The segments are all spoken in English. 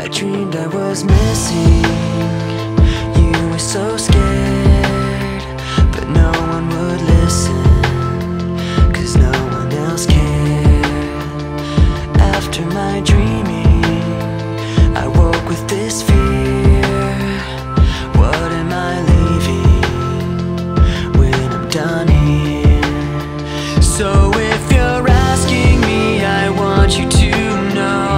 dreamed I was missing. You were so scared, but no one would listen, 'cause no one else cared. After my dreaming, I woke with this fear. What am I leaving when I'm done here? So if you're asking me, I want you to know,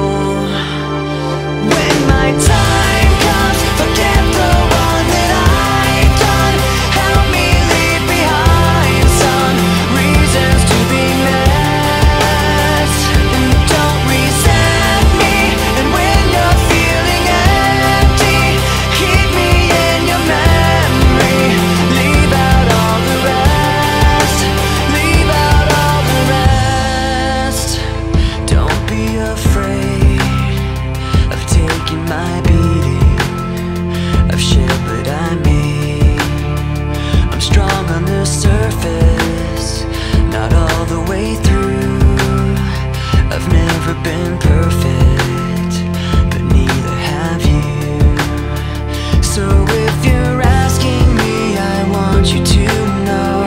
when my time comes, forget the wrong that I've done. Help me leave behind some reasons to be met, and don't resent me. And when you're feeling empty, keep me in your memory. Leave out all the rest, leave out all the rest. Don't be afraid of taking my beating, of shit that I made. I'm strong on the surface, not all the way through. I've never been perfect, but neither have you. So if you're asking me, I want you to know,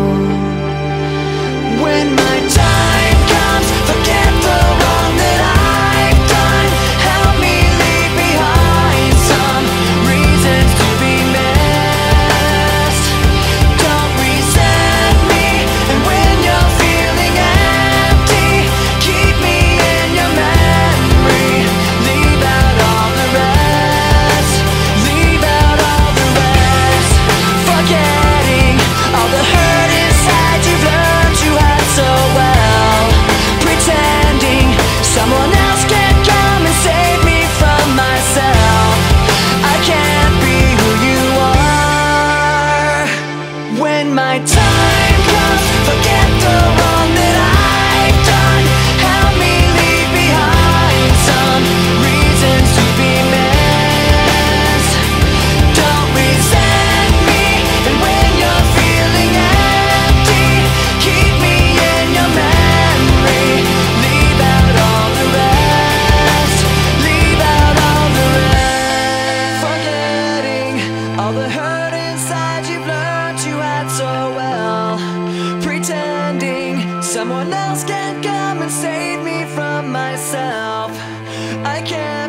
when my time comes, forget the wrong that I've done. Help me leave behind some reasons to be missed. Don't resent me. And when you're feeling empty, keep me in your memory. Leave out all the rest, leave out all the rest. Forgetting all the hurt inside you've learned you had so well. Pretending someone else can come and save me from myself. I can't be who you are. When my time comes, forget the wrong that I've done. Help me leave behind some reasons to be missed. Don't resent me. And when you're feeling empty, keep me in your memory. Leave out all the rest, leave out all the rest. Forgetting all the hurt inside you've learned you had so well. Pretending someone else can come and save me from myself. I can't